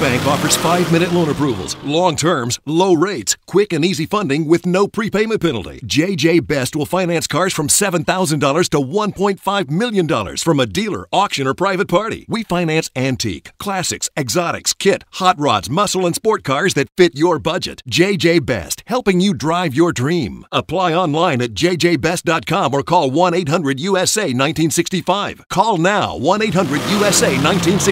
Bank offers 5-minute loan approvals, long terms, low rates, quick and easy funding with no prepayment penalty. JJ Best will finance cars from $7,000 to $1.5 million from a dealer, auction, or private party. We finance antique, classics, exotics, kit, hot rods, muscle, and sport cars that fit your budget. JJ Best, helping you drive your dream. Apply online at jjbest.com or call 1-800-USA-1965. Call now, 1-800-USA-1965.